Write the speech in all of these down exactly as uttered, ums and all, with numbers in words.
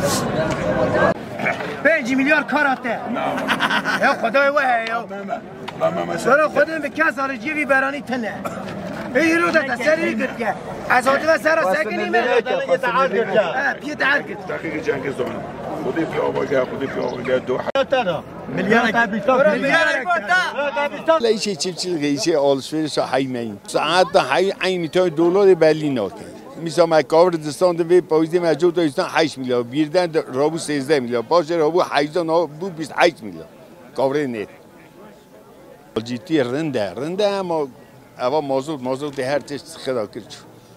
پنج میلیارد کاراته یا خدای وای یا سر خودم به کس سال جیبی برانی تنه ای رو ده سری کرد که از آدم سر سکنی من یه تعال کرد یه تعال کرد دقیق جنگ زونه خودی پیاوگه خودی پیاوگه دو میلیارد کابیتال میلیارد کابیتال لیچی چیپ چیز لیچی آلسفیرش هایمین ساعت های عینی تا دلار برلین نکه مثلا ما کار دستان دوی پاییزی موجود داشتن هشت میلیارد بیردن رابو سیزده میلیارد باشه رابو هجده نه بو بیست هشت میلیارد کار نه جیتی رنده رنده اما اوا موضوع موضوع هر چیز خدا کرد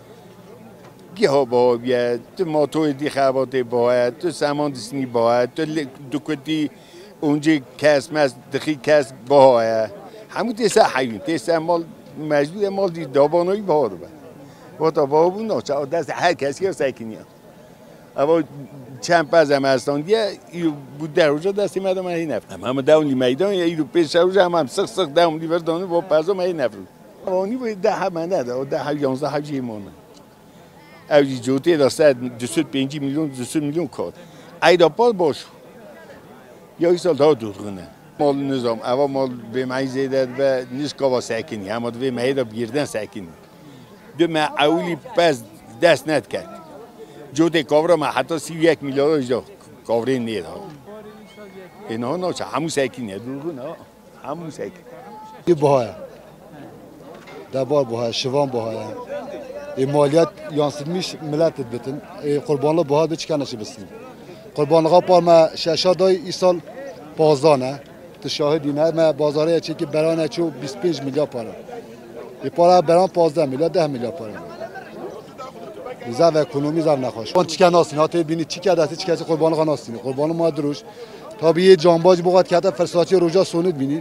گیاه با بیاد تو ماتوی دی خوابات باید تو سامان دستی باید تو دکتی اونجا کس مس دخی کس باید همون تیسه حیوان تیسه مال مجبور مال دی دابانوی باید با تا بابون نه چه دست هر کسی رو سکنی اما چند پس هم هستن دیگه ایو بود در روزا دستی مدام هی نفرم همه داونی میدان ایو پیش روز هم هم سخت سخت داونی وردانه با پزم هی نفرم اوانی باید ده هم نده ده هم یانزده هم جیمونه اولی جوتی دسته دویست و پنج میلیون دویست میلیون کار ایدا پال باش یا این سال داد دورگونه مال نظام اول مال به مای زیاد و نیست که سکنی اما به مای دا بیردن سکنی دو ما اولی پس دست ند کرد جوتی کاورا ما حتی سی و یک میلیارد جا کاوری نید ها اینها نه چه همون سکنیه دورگونه همون سکنی این باهای دبار باهای شوام باهای مالیات یانسیدمیش ملت بتن قربانلا باها به چکنش بسیم قربانلا پار ما شش دای ای سال پازده نه تو شاهدی نه ما بازاره چی که برانه چو بیست و پنج میلیارد پاره ای پاره بران پانزده میلیارد ده میلیارد پاره زا و اکونومی زا نخواش اون چکن آسین هاته بینی چی کرده است چی کسی قربانلا ناستینه قربان ما دروش تا به یه جانباز بوقت کرده فرساتی روزا سونید بینی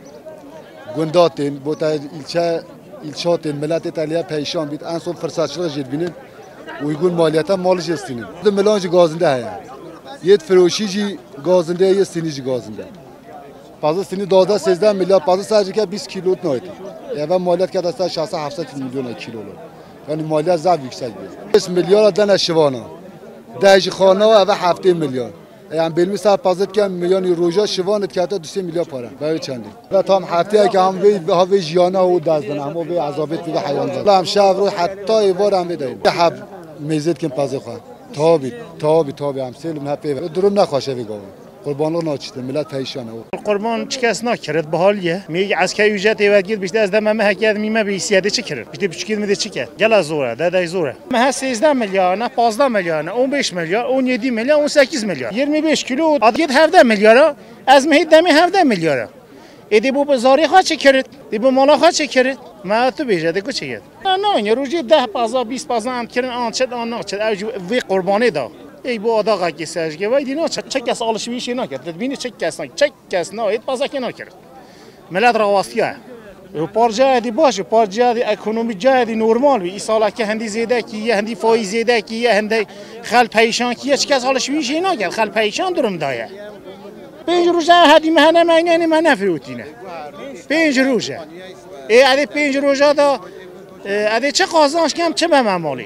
گنداتین بوتا ایلچه ایلچات ملت ایتالیا پیشان بید انسان فرساتچılık جد بینید uygun maliyete mal jestinin. Bu melanji gazinde haya. Yet froşici gazinde ye sinici gazinde. Bazı sini dağda sezden milyar bazı sadece ki بیست kilo neydi. Ya ben maliyet kadar sadece şahsa هفتصد milyon kilo. Yani maliyet zaten yüksek bir. beş milyar tane şivana. Dajı khana ve هفده milyon. Yani belmi saat pazet ki milyon euroja şivan etkata دو milyar para. Böyle çandi. Ve tam haftaya ki ham ve ha ve jiyana o dazdan ama ve azabet ve hayvanlar. Lam şavru hatta ivar ham بدهیم. Hab میزد که پازه خواهد تابی تابی تابی هم سلم هپی درم نخواشه بگم قربان رو ناچیده ملت پیشانه قربان چی کس نکرد به حالیه میگه از کی یوجت ایوگید بیشتر از دم مه هکید میمه به سیاده چی کرد بیشتر بچکید میده چی کرد گل زوره دادای زوره مه سیزده میلیارد نه پانزده میلیارد نه اون بیست میلیارد اون یedi میلیارد اون سیزده میلیارد یirmi beş کیلو ادید هفده میلیارد از مه دمی هفده میلیارد ایدی بو بزاری خواهد چی کرد دی بو مالا خواهد چی کرد ما تو بیجه دیگه چی کرد نه این روزی ده پازا بیست پازا ام کردن آن چه آن نه چه اوج وی قربانی دا ای بو آداغا کی سرجگه وای دی نه چه چه کس آلشویش نکرد ببینی چه کس نه چه کس نه ایت پازا کی نکرد ملت راواستیه و پارجا دی باشه پارجا دی اکونومی جا دی نورمال وی سالا که هندی زیاده کی یه هندی فایز زیاده کی یه هندی خل پیشان کی چه کس آلشویش نکرد خل پیشان درم دایه پنج روزه هدی مهنه معنی من نفروتینه پنج روزه ای علی پنج روزه دا علی چه قازانش کم چه به ممالی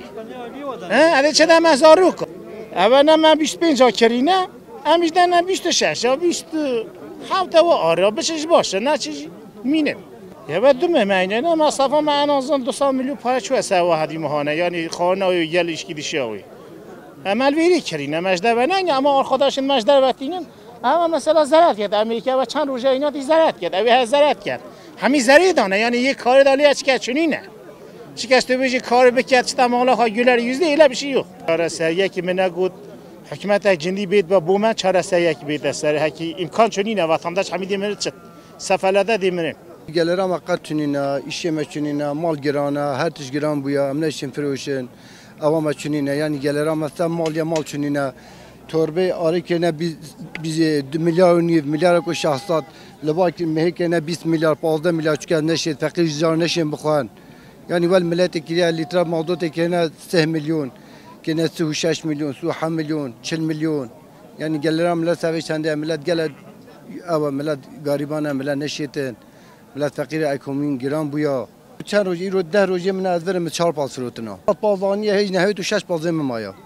علی چه دم هزارو کن اول نه من بیست و پنج کرینه امیش نه بیست و شش یا بیست و هفت و آره بشش باشه نه چیزی مینه یه بعد دو معنی نه مصطفی من آزان دو سال میلیون پاره چه سوا هدی مهانه یعنی خانه و یلیش کی دیشاوی عمل ویری کرینه مجده و نه اما خودشون مجده وقتینن اما مثلا زرد کرد امریکا و چند روزه اینا دی زرد کرد اوی زرد کرد همین زری دانه یعنی یک کار دالی از که چنینه شکست تو بیشی کار بکرد چه مالا ها گلر یوزده ایلا بشی یو چهار سریه که من نگود حکمت جندی بید با بومه چهار سریه که بید سر هکی امکان چنینه وطنداش همیدی مرد چت سفلاده دی مرد گلرام اقد چنینه ایشی مچنینه مال گرانه هر تیش گران بویا امنشین فروشن اوام چنینه یعنی گلرام مثلا مال یا مال چنینه تربه آره که نه بیز میلیارد و نیو میلیارد کو شخصات لباک مه که نه بیست میلیارد پانزده میلیارد چکه نشید فقیر جار نشین بخوان یعنی ول ملت کلیه لیتر موضوعی که نه سه میلیون که نه سه و شش میلیون سه و هفت میلیون چهل میلیون یعنی گلرام ملت سویش چنده ملت گل او ملت غریبانه ملت نشیتن ملت فقیر اکومین گران بویا چند روز این رو ده روزی من از ورم چهار پاس روتنا پازانی هیچ نه تو شش پازه مایا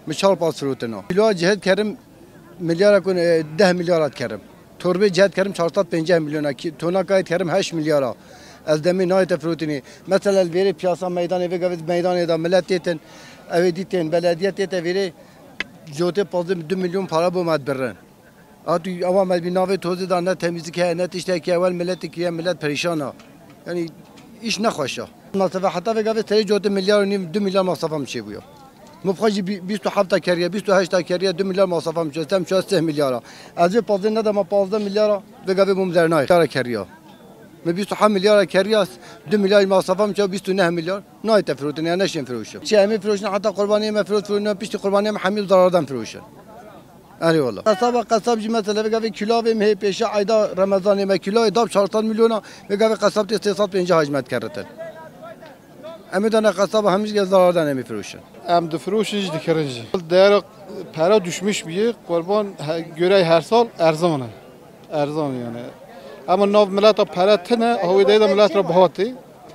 مشال پاس فروتنا کیلو جهت کردم میلیارد کن ده میلیارد کردم تربه جهت کردم چهارصد و پنجاه میلیون تونا کایت کردم هشت میلیارد از دمی نایت فروتنی مثلا الویری پیاسا میدان ویگاوید میدان دا ملت تن اویدیتن بلدیت تن ویری جوته پازم دو میلیون پارا بومد برن آتو اول مل بیناوی توزی دان نه تمیزی که نه تشته که اول ملت که ملت پریشانه یعنی ایش نخواشه مثلا حتی ویگاوید سری جوته میلیارد و نیم دو میلیارد مصرف میشه بیا مبخوجی بیست و هفت کریه بیست و هشت کریه دو میلیارد مصرف میشه تم شصت میلیارد از پازده نده ما پازده میلیارد ویگاوید بوم درنای تاره کریه من بیست و هفت میلیارد کریاس دو میلیارد مصرف میشه بیست و نه میلیارد نه تفروتن یا نشین فروشه چه همین فروشن حتی قربانی مفروض فروشن پیش قربانی حمیل ضرردن فروشه آره والله قصاب قصاب جی مثلا بگه کیلو به پیش عیدا رمضان ما کیلو داب چهارصد میلیون بگه قصاب سیصد و پنجاه حجمت کرده امیدانه قصاب همیشه ضرردن میفروشن ام دفروشش دکرنج در para düşmüş bir kurban göre her sal erzanı erzan yani ama nav millet para tane havide de millet rabahati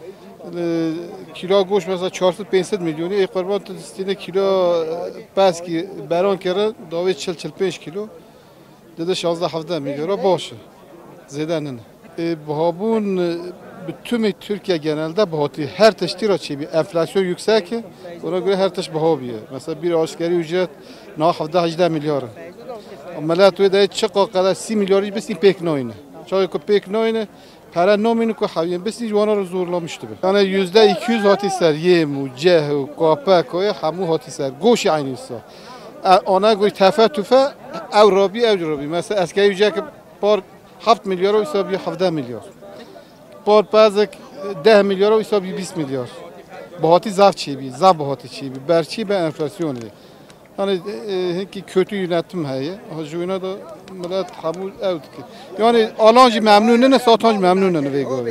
kilo goş mesela çarşıda پانصد milyonu e kurban istine kilo pas ki baron kere davet çel çel beş kilo dedi şazda hafta milyara başı zedenin e buhabun bütün Türkiye genelde bahati her teştira çiğ bir enflasyon yüksek ki ona göre her teş bahabiye mesela bir asgari ücret ne hafta هجده milyar millet ve de çıkı kadar سی milyar bes pek noyne çay ko pek noyne para nominu ko haviyen bes jwana zorlamıştı yani yüzde iki yüz hati ser yem و ceh و kapak و hamu hati ser goş aynı ise ona göre tefatüfe ev rabi ev rabi mesela asgari ücret par هفت milyar o ise bir هفده milyar par bazık ده milyar o ise bir بیست milyar bahati zaf çiğ zaf bahati çiğ berçi be enflasyonu yani ki kötü yönetim heye hacıyına da millet habul evd ki yani alancı memnun ne satıncı memnun ne vego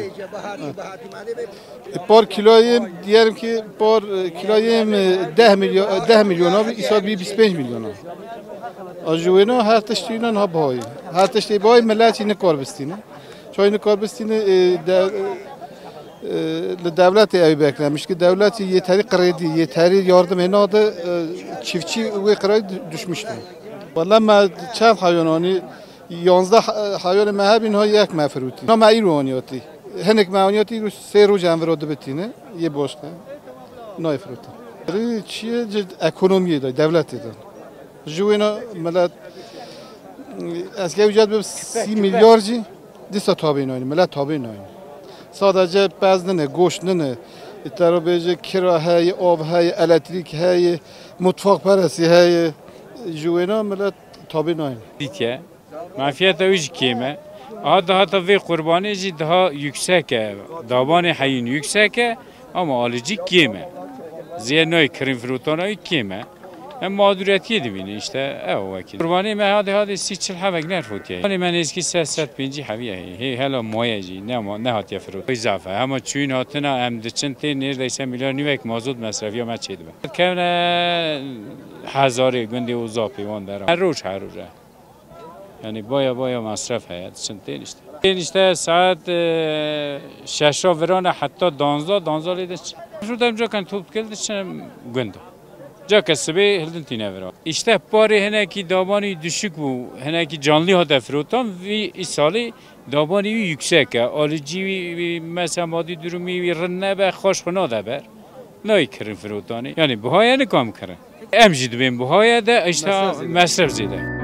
par kiloyu diyelim ki par kiloyu ده milyon ده milyon abi ise bir بیست و پنج milyon hacıyına her teştiğinden ha bayi her teştiği bayi millet ne kar bistine çayını kar bistine devlet evi beklemiş ki devlet yeteri kredi, yeteri yardım enadı çiftçi ve kredi düşmüştü. Vallahi ma çand hayvanani یازده hayvan مهابین ها یک مفروتی. نه ما ایرانیاتی. هنگ مهانیاتی رو سه روز انوراد بتینه یه باشه. نه افروتی. چیه جد اکونومیه دای دولتی دای. جوینا ملت از که وجود به سی میلیاردی دیست تابعین آینی ملت تابعین آینی. sadece bezne goş ne tarabece kira hay av hay elektrik hay mutfak parası hay juvena millet tabi nayn diye mafiyata üç kime daha hatta ve kurbani ji daha yüksek davani hayin yüksek ama alıcı kime ziyenoy krim frutona kime hem mağduriyeti dibine işte ev vakit. Kurbani me hadi hadi siçil havak nerfut yani. Hani men eski sesset pinci haviye he hala moyaji ne ne hat yafrut. İzafe ama çün hatına em diçinte neredeyse milyon nivek mazot masrafı ma çedi. Kevne hazari gündi uzapi wandara. Her roz her roz. Yani baya baya masraf hayat diçinte işte. İşte saat şeşa verana hatta danza danza lidiç. Şuradan jokan top geldi çem gündü. Cak esbe hildin tine vera. İşte pari heneki dabani düşük bu. Heneki canlı hada frotan ve isali dabani yüksek. Alıcı mesela maddi durumu rınne ve hoşguna da ber. Ne ikrin frotani. Yani bu haya ne kam kare. Emcid ben bu haya da işte masraf zede.